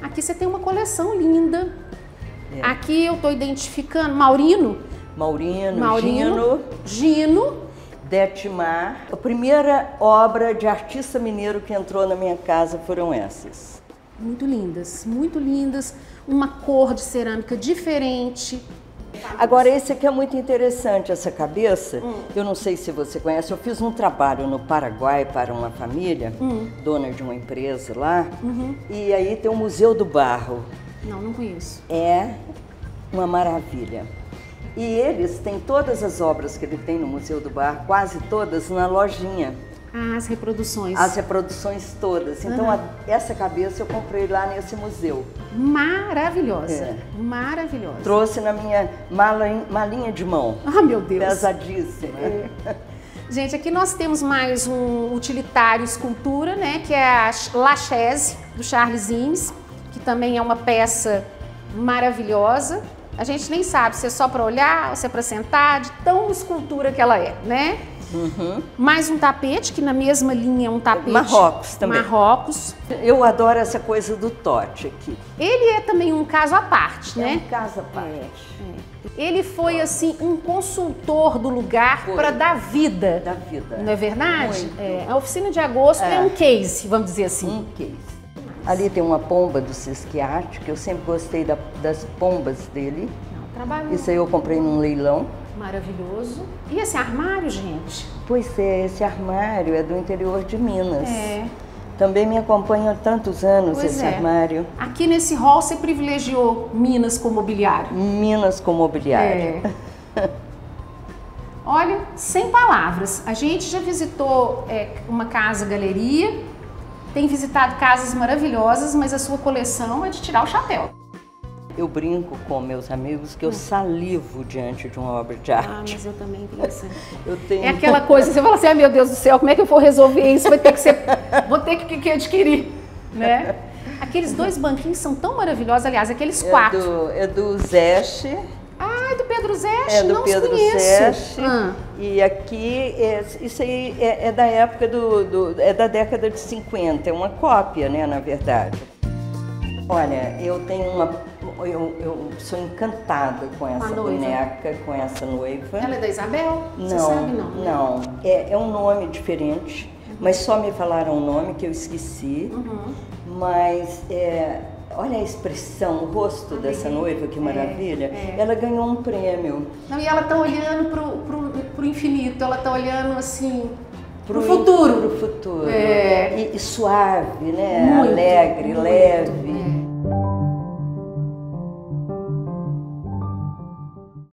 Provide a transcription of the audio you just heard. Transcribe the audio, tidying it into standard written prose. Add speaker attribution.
Speaker 1: Aqui você tem uma coleção linda. Aqui eu estou identificando Maurino, Gino,
Speaker 2: Detmar. A primeira obra de artista mineiro que entrou na minha casa foram essas.
Speaker 1: Muito lindas, muito lindas. Uma cor de cerâmica diferente.
Speaker 2: Agora, esse aqui é muito interessante, essa cabeça. Eu não sei se você conhece, eu fiz um trabalho no Paraguai para uma família, dona de uma empresa lá, e aí tem o Museu do Barro.
Speaker 1: Não conheço.
Speaker 2: É uma maravilha. E eles têm todas as obras que ele tem no Museu do Barro, quase todas, na lojinha.
Speaker 1: As reproduções.
Speaker 2: As reproduções todas. Então, essa cabeça eu comprei lá nesse museu.
Speaker 1: Maravilhosa, maravilhosa.
Speaker 2: Trouxe na minha malinha de mão.
Speaker 1: Ah, meu Deus.
Speaker 2: Pesadíssima.
Speaker 1: Gente, aqui nós temos mais um utilitário escultura, né? Que é a Lachaise, do Charles Eames, que também é uma peça maravilhosa. A gente nem sabe se é só para olhar ou se é para sentar, de tão escultura que ela é, né? Mais um tapete, que na mesma linha é um tapete.
Speaker 2: Marrocos também.
Speaker 1: Marrocos.
Speaker 2: Eu adoro essa coisa do Tote aqui.
Speaker 1: Ele é também um caso à parte, né?
Speaker 2: É um caso à parte.
Speaker 1: Ele foi, assim, um consultor do lugar para dar vida.
Speaker 2: Da vida.
Speaker 1: Não é verdade?
Speaker 2: Muito.
Speaker 1: A Oficina de Agosto é um case, vamos dizer assim.
Speaker 2: Um case. Ali tem uma pomba do Sisquiati, que eu sempre gostei das pombas dele.
Speaker 1: Trabalho
Speaker 2: Isso aí eu comprei num leilão.
Speaker 1: maravilhoso. E esse armário, gente?
Speaker 2: Pois é, esse armário é do interior de Minas.
Speaker 1: É.
Speaker 2: Também me acompanha há tantos anos esse armário.
Speaker 1: Aqui nesse hall você privilegiou Minas com mobiliário.
Speaker 2: Minas com mobiliário.
Speaker 1: Olha, sem palavras. A gente já visitou uma casa-galeria, tem visitado casas maravilhosas, mas a sua coleção é de tirar o chapéu.
Speaker 2: Eu brinco com meus amigos que eu salivo diante de uma obra de arte.
Speaker 1: Ah, mas eu também vi isso.
Speaker 2: Eu tenho...
Speaker 1: É aquela coisa, você fala assim, ah, meu Deus do céu, como é que eu vou resolver isso? Vai ter que ser, vou ter que adquirir, né? Aqueles dois banquinhos são tão maravilhosos, aliás, aqueles quatro.
Speaker 2: É do Zeste.
Speaker 1: Ah, é do Pedro Zeste?
Speaker 2: É do
Speaker 1: não
Speaker 2: Pedro Zeste. E aqui, isso aí é da época é da década de 50, é uma cópia, né, na verdade. Olha, eu tenho eu sou encantada com essa boneca, com essa noiva.
Speaker 1: Ela é da Isabel?
Speaker 2: Não,
Speaker 1: você sabe, não?
Speaker 2: Não. É um nome diferente, mas só me falaram o nome que eu esqueci. Mas olha a expressão, o rosto dessa noiva, que maravilha. Ela ganhou um prêmio.
Speaker 1: Não, e ela está olhando pro infinito, ela está olhando assim... Pro futuro.
Speaker 2: Pro futuro. E suave, né? Muito, alegre, leve.